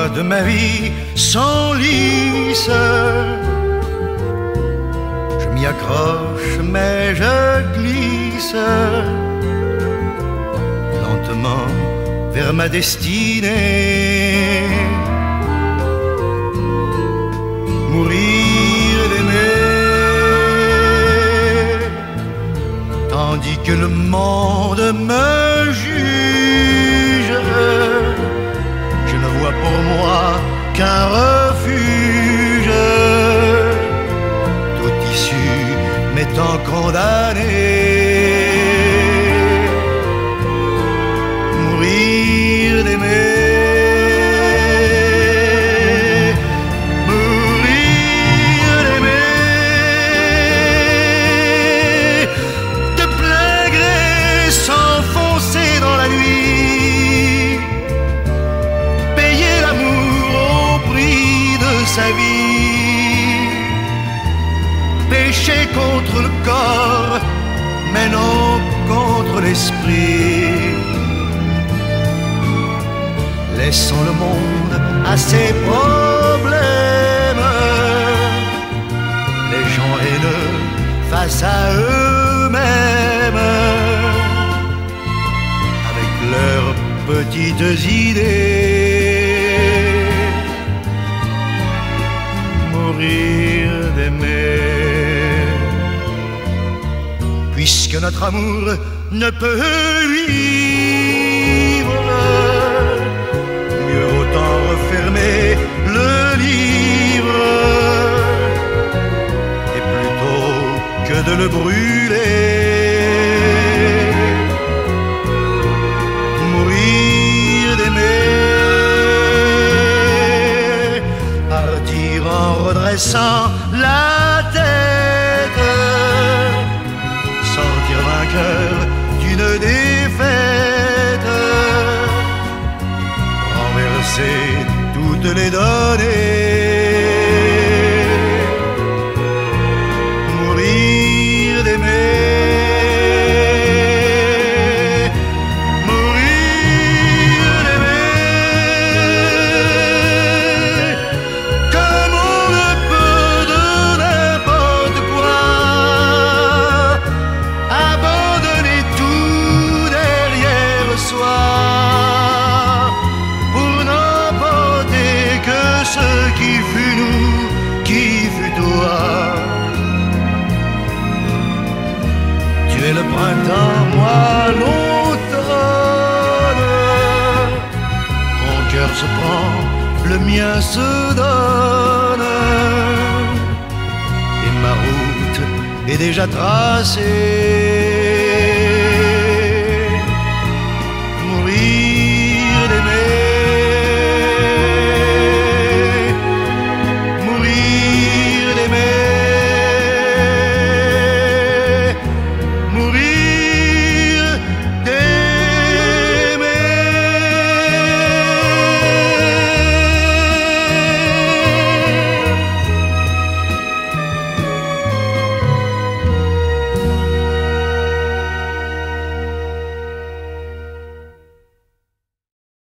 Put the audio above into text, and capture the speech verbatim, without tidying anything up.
de ma vie s'enlise. Je m'y accroche mais je glisse lentement vers ma destinée. Mourir d'aimer, tandis que le monde me juge. Je ne vois pour moi qu'un refuge, toute issue m'étant condamnée. Mourir d'aimer, sa vie, pécher contre le corps, mais non contre l'esprit. Laissons le monde à ses problèmes, les gens haineux face à eux-mêmes, avec leurs petites idées. Mourir d'aimer, puisque notre amour ne peut vivre, mieux autant refermer le livre, et plutôt que de le brûler. Mourir d'aimer, en redressant la tête, sortir vainqueur d'une défaite, renverser toutes les données. Mourir d'aimer, qui fut nous, qui fut toi. Tu es le printemps, moi l'automne. Mon cœur se prend, le mien se donne, et ma route est déjà tracée.